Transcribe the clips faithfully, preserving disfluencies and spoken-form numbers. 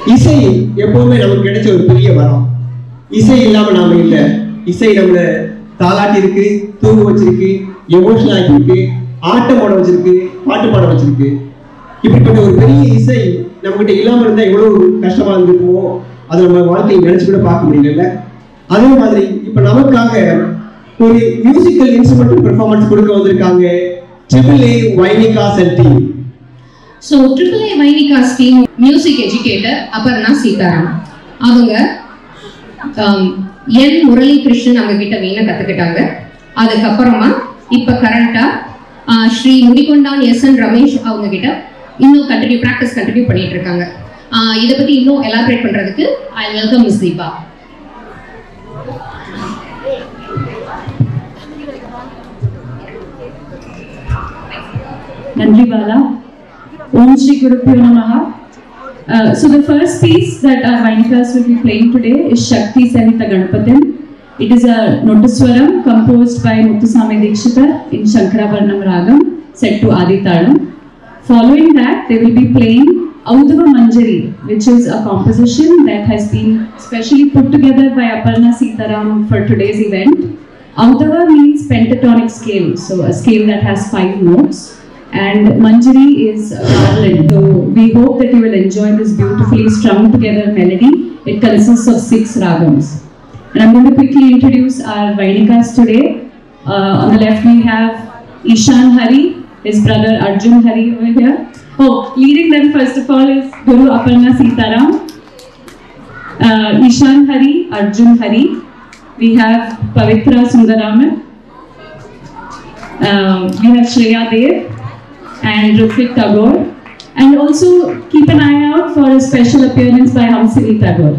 இசை எப்பவுமே நமக்கு கிடைச்ச ஒரு பெரிய வரம். இசை இல்லாம நாம இல்லை. இசை நம்மளை தாளாட்டி இருக்கு, தூங்க வச்சிருக்கு, எமோஷனல் ஆக்கி இருக்கு, ஆட்டம் போட வச்சிருக்கு, பாட்டு பாட வச்சிருக்கு. இப்படிப்பட்ட ஒரு பெரிய இசை நம்ம கிட்ட இல்லாம இருந்தா எவ்வளவு கஷ்டமா இருந்திருக்குமோ அதை நம்ம வாழ்க்கையை நினைச்சு கூட பார்க்க முடியல. அதே மாதிரி இப்ப நமக்காக ஒரு மியூசிக்கல் இன்ஸ்ட்ருமெண்டல் பெர்ஃபார்மன்ஸ் கொடுக்க வந்திருக்காங்க triple A Vainikas and team. So triple A Vainikas team music educator Aparna Sitaram அவங்க என் முரளி கிருஷ்ணன் அவங்க கிட்ட வீணை கத்துக்கிட்டாங்க. அதுக்கப்புறமா இப்ப கரண்டா ஸ்ரீ முடிகொண்டான் எஸ் என் ரமேஷ் அவங்க கிட்ட இன்னும் கண்டினியூ ப்ராக்டிஸ் கண்டினியூ பண்ணிட்டு இருக்காங்க. இதை பத்தி இன்னும் எலாபரேட் பண்றதுக்கு I welcome miss Deepa. Nandri Bala. Om Shri Guru Pyo Namaha. Uh, so the first piece that our Vainikas will be playing today is Shakti Sahita Ganpatin. It is a Notaswaram composed by Muthuswami Dikshita in Shankaravarnam Ragam set to Adi Talam. Following that, they will be playing Audava Manjari, which is a composition that has been specially put together by Aparna Sitaram for today's event. Audava means pentatonic scale, so a scale that has five notes. And Manjari is a garland. So we hope that you will enjoy this beautifully strung together melody. It consists of six ragams. And I'm going to quickly introduce our Vainikas today. Uh, on the left we have Ishan Hari, his brother Arjun Hari over here. Oh, leading them first of all is Guru Aparna Sitaram. Uh, Ishan Hari, Arjun Hari. We have Pavitra Sundaraman. Uh, we have Shreya Dev and Rufik Tagore, and also keep an eye out for a special appearance by Hamsini Tagore.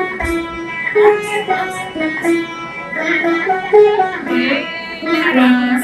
Thank you.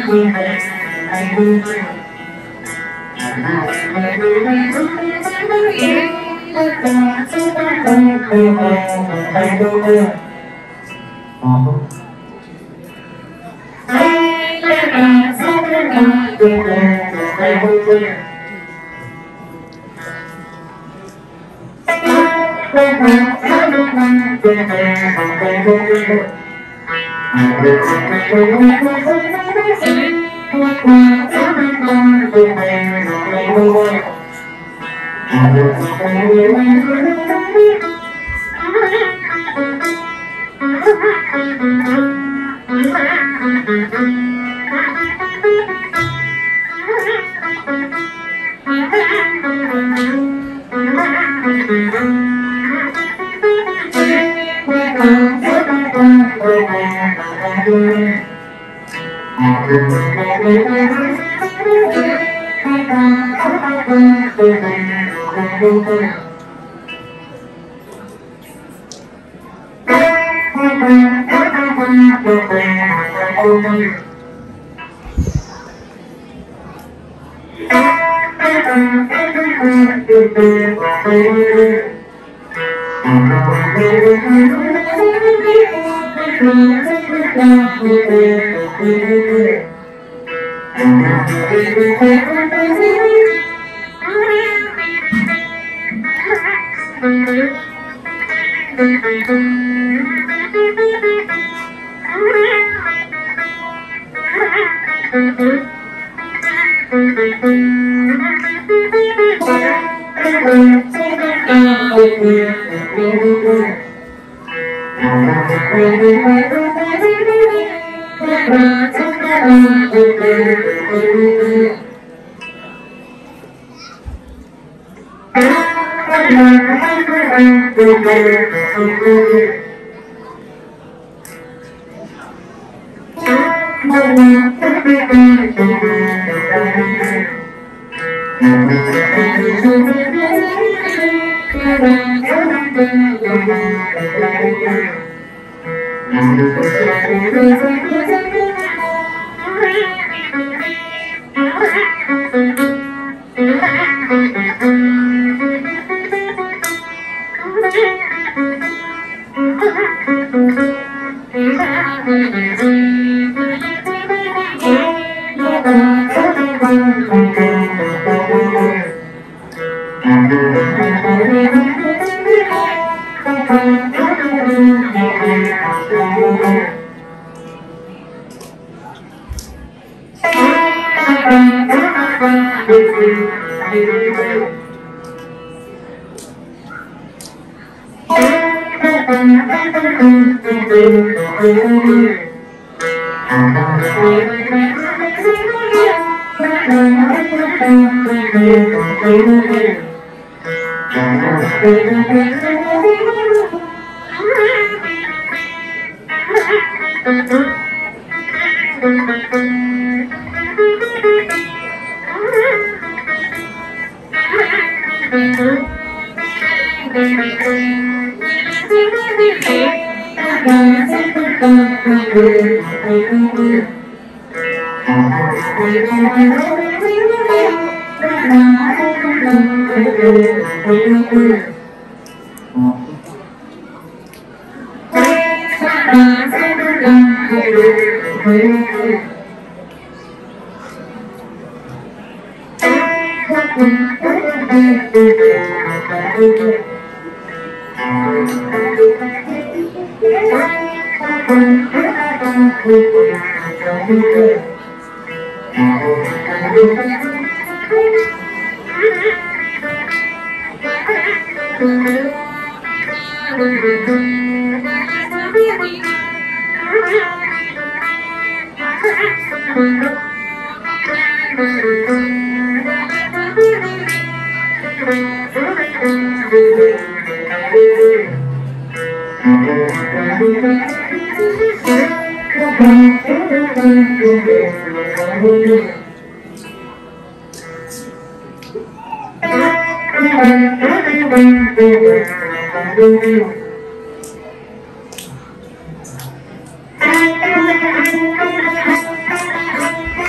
Thank you.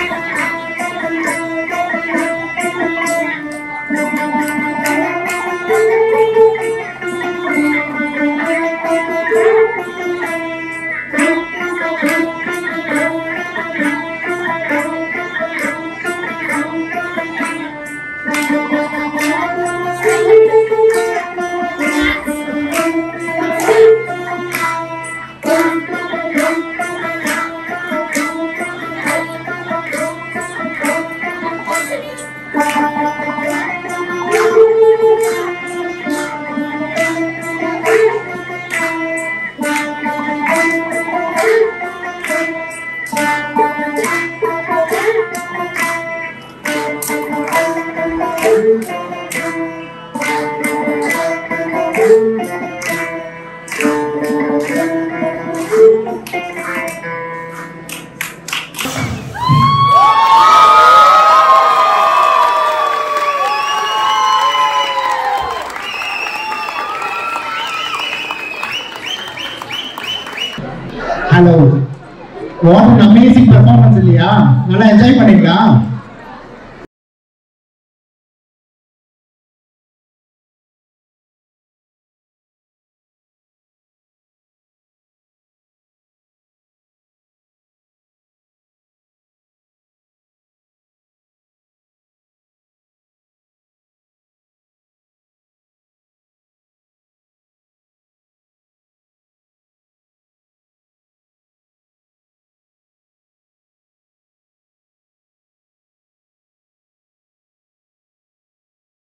Hello. What an amazing performance இல்லையா? நல்லா enjoy பண்ணீங்களா?